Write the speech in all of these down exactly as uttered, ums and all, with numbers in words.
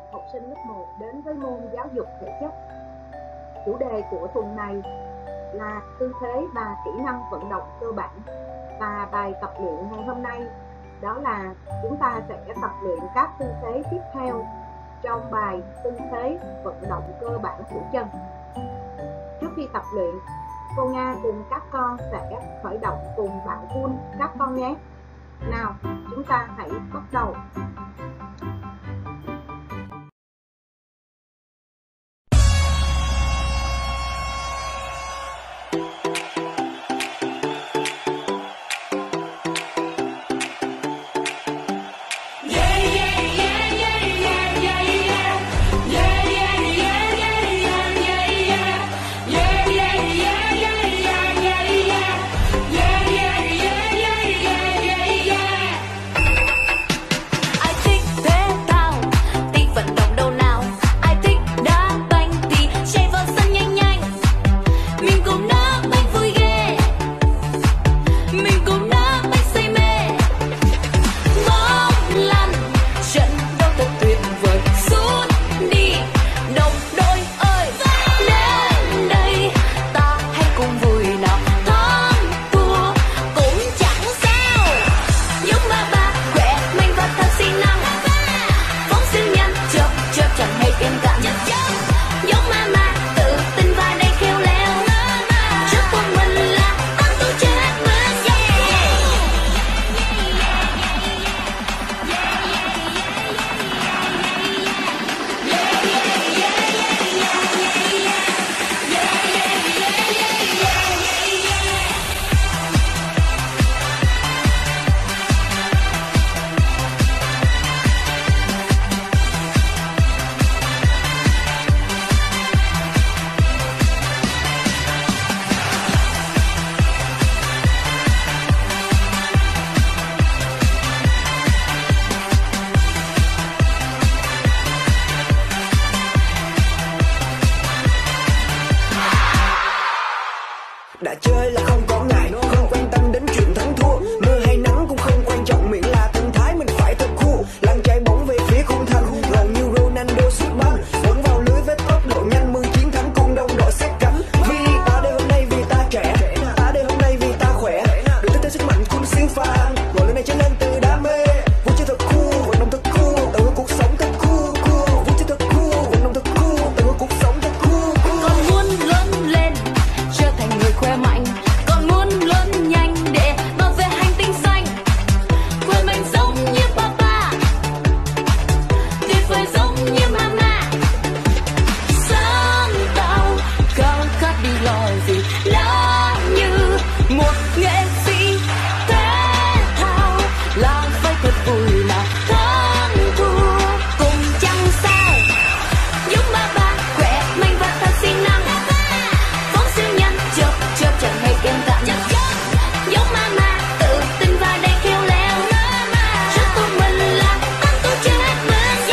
học sinh lớp một đến với môn giáo dục thể chất. Chủ đề của tuần này là tư thế và kỹ năng vận động cơ bản. Và bài tập luyện ngày hôm nay đó là chúng ta sẽ tập luyện các tư thế tiếp theo trong bài tư thế vận động cơ bản của chân. Trước khi tập luyện, cô Nga cùng các con sẽ khởi động cùng bạn Kun các con nhé. Nào, chúng ta hãy bắt đầu. Đã chơi là không có ngại, không quan tâm đến chuyện thắng thua. Mưa hay nắng cũng không quan trọng, miễn là tâm thái mình phải thật cool. Lăn trái bóng về phía khung thành, gần như Ronaldo sút bóng, bóng vào lưới với tốc độ nhanh, mừng chiến thắng cùng đồng đội sát cánh. Vì ta đây hôm nay vì ta trẻ, ta đây hôm nay vì ta khỏe, được tiếp theo sức mạnh cùng siêu phàm. Ngồi lên này trở lên từ đam mê, vui chơi thật cool, vận động thật cool, tận hưởng cuộc sống thật cool, cool. Vui chơi thật cool, vận động thật cool, tận hưởng cuộc sống thật cool, cool. Con muốn lớn lên trở thành người khỏe mạnh, còn muốn lớn nhanh để bảo vệ hành tinh xanh. Khỏe mạnh giống như papa, tuyệt vời giống như mama. Sáng tạo khao khát đi lo gì là như một nghệ sĩ thể thao, làm phải thật vui nào thắng thua cùng chẳng sao. Giống papa khỏe mạnh và thật siêng năng, phóng siêu nhanh chớp chớp chẳng hay kém cạnh. Giống mama tự tin và đầy khéo léo, rất thông minh là con tôi chưa hết mình.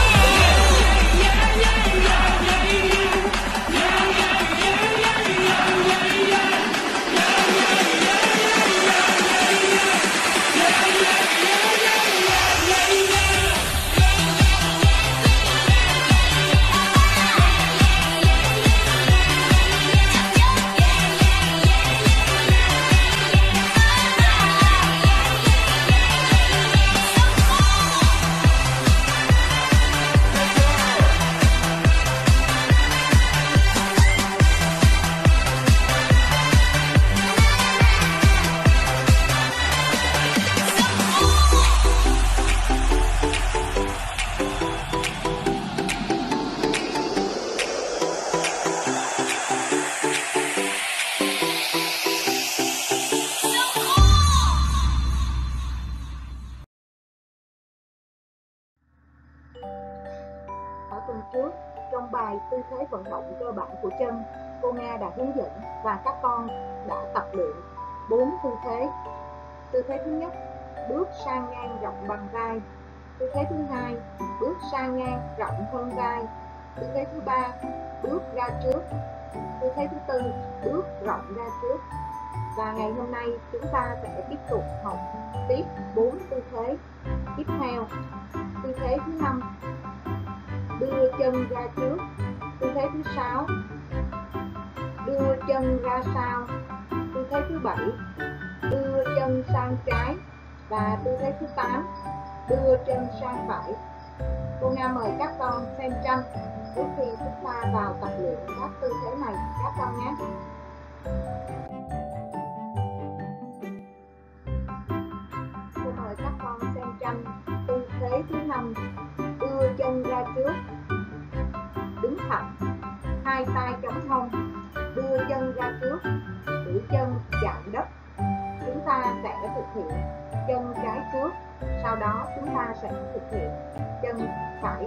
Ở tuần trước, trong bài tư thế vận động cơ bản của chân, cô Nga đã hướng dẫn và các con đã tập luyện bốn tư thế. Tư thế thứ nhất, bước sang ngang rộng bằng vai. Tư thế thứ hai, bước sang ngang rộng hơn vai. Tư thế thứ ba, bước ra trước. Tư thế thứ tư, bước rộng ra trước. Và ngày hôm nay chúng ta sẽ tiếp tục học tiếp bốn tư thế tiếp theo. Tư thế thứ năm, đưa chân ra trước. Tư thế thứ sáu, đưa chân ra sau. Tư thế thứ bảy, đưa chân sang trái. Và tư thế thứ tám, đưa chân sang phải. Cô Nga mời các con xem tranh trước khi chúng ta vào tập luyện các tư thế này các con nhé. Cô mời các con xem tranh tư thế thứ năm, đưa chân ra trước, đứng thẳng, hai tay chống hông, đưa chân ra trước, duỗi chân chạm đất. Chúng ta sẽ thực hiện chân trái trước, sau đó chúng ta sẽ thực hiện chân phải.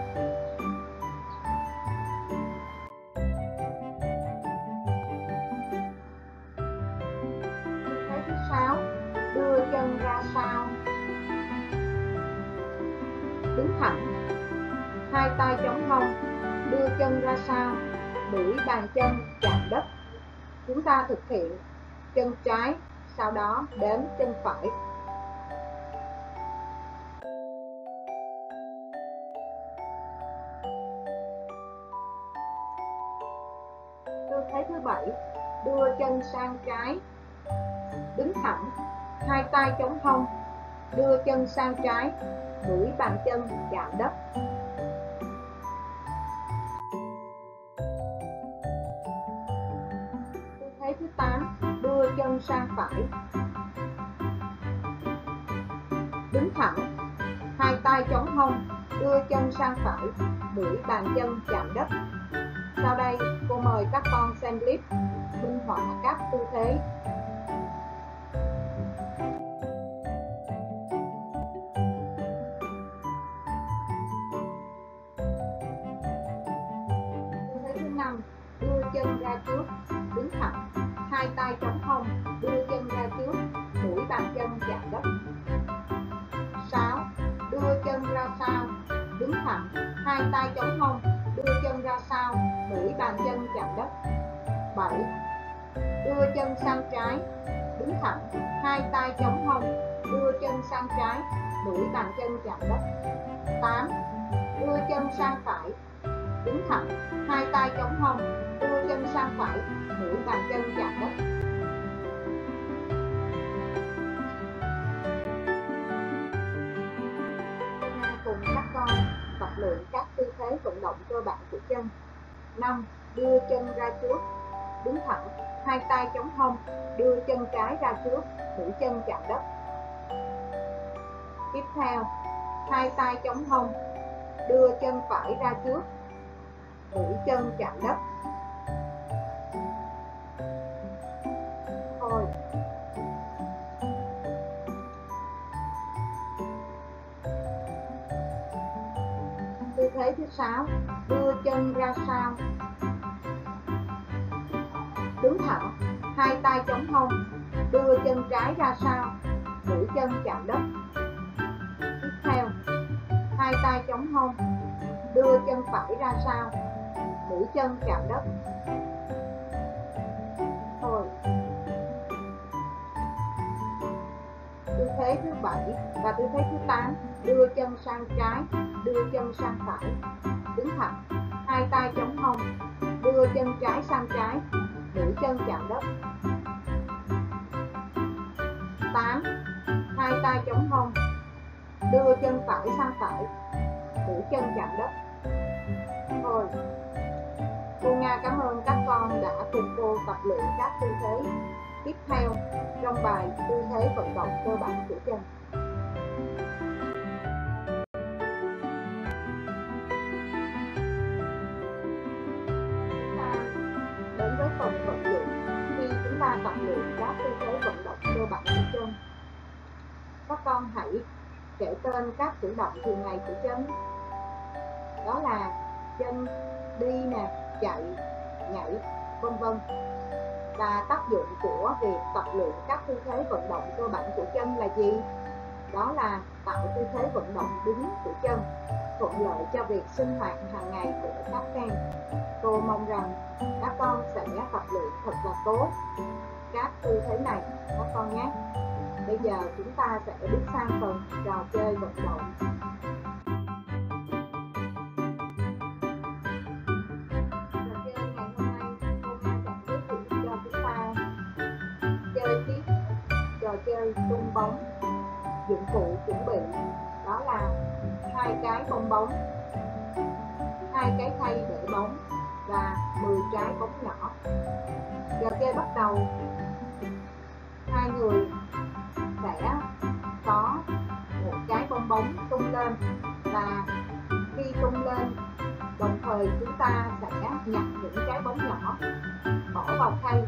Tư thế thứ sáu, đưa chân ra sau, đứng thẳng, hai tay chống hông, đưa chân ra sau, duỗi bàn chân chạm đất. Chúng ta thực hiện chân trái, sau đó đến chân phải. Tư thế thứ bảy, đưa chân sang trái, đứng thẳng, hai tay chống hông, đưa chân sang trái, duỗi bàn chân chạm đất. Tư thế thứ tám, đưa chân sang phải, đứng thẳng, hai tay chống hông, đưa chân sang phải, duỗi bàn chân chạm đất. Sau đây, cô mời các con xem clip minh họa các tư thế. Tư thế thứ năm, đưa chân ra trước, đứng thẳng, hai tay chống hông, đưa chân ra trước, duỗi bàn chân chạm đất. sáu. Đưa chân ra sau, đứng thẳng, hai tay chống hông, đưa chân ra sau, duỗi bàn chân chạm đất. bảy. Đưa chân sang trái, đứng thẳng, hai tay chống hông, đưa chân sang trái, duỗi bàn chân chạm đất. tám. Đưa chân sang phải, đứng thẳng, hai tay chống hông, đưa chân sang phải, duỗi bàn chân chạm đất. Cùng các con tập luyện các tư thế vận động cơ bản của chân. năm. Đưa chân ra trước, đứng thẳng, hai tay chống hông, đưa chân trái ra trước, duỗi chân chạm đất. Tiếp theo, hai tay chống hông, đưa chân phải ra trước, duỗi chân chạm đất. Thôi. Tư thế thứ sáu, đưa chân ra sau, đứng thẳng, hai tay chống hông, đưa chân trái ra sau, duỗi chân chạm đất. Tiếp theo, hai tay chống hông, đưa chân phải ra sau, duỗi chân chạm đất. Thôi. Tư thế thứ bảy và tư thế thứ tám, đưa chân sang trái, đưa chân sang phải, đứng thẳng, hai tay chống hông, đưa chân trái sang trái, duỗi chân chạm đất. tám. Hai tay chống hông, đưa chân phải sang phải, duỗi chân chạm đất. Thôi. Cô Nga cảm ơn các con đã cùng cô tập luyện các tư thế tiếp theo trong bài tư thế vận động cơ bản của chân. Đến với phần vận dụng khi chúng ta tập luyện các tư thế vận động cơ bản của chân. Các con hãy kể tên các cử động thường ngày của chân. Đó là chân đi nè, chạy, nhảy, vân vân. Và tác dụng của việc tập luyện các tư thế vận động cơ bản của chân là gì? Đó là tạo tư thế vận động đúng của chân, thuận lợi cho việc sinh hoạt hàng ngày của các em. Cô mong rằng các con sẽ tập luyện thật là tốt các tư thế này các con nhé. Bây giờ chúng ta sẽ bước sang phần trò chơi vận động. Chúng bóng. Dụng cụ chuẩn bị đó là hai cái bong bóng, hai cái khay để bóng và mười trái bóng nhỏ. Giờ chơi bắt đầu. Hai người sẽ có một cái bong bóng tung lên, và khi tung lên đồng thời chúng ta sẽ nhặt những trái bóng nhỏ bỏ vào khay,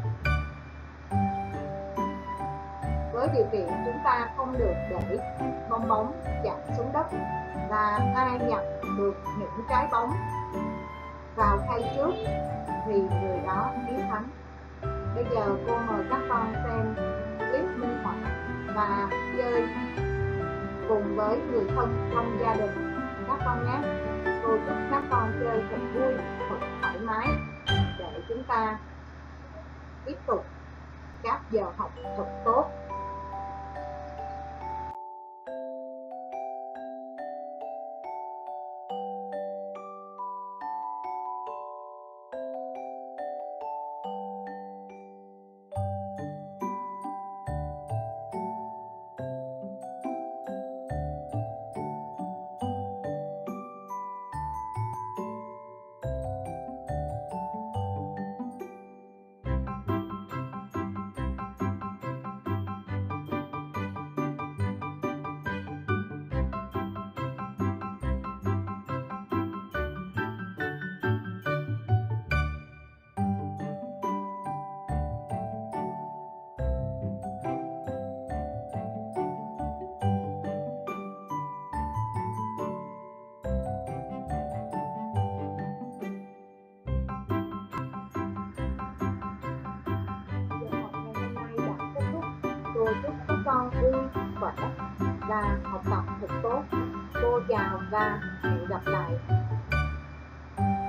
với điều kiện chúng ta không được để bong bóng chạm xuống đất, và ai nhặt được những trái bóng vào khay trước thì người đó chiến thắng. Bây giờ cô mời các con xem clip minh họa và chơi cùng với người thân trong gia đình các con nhé. Cô chúc các con chơi thật vui, thật thoải mái để chúng ta tiếp tục các giờ học thật tốt. Cô chúc các con vui khỏe và học tập thật tốt. Cô chào và hẹn gặp lại.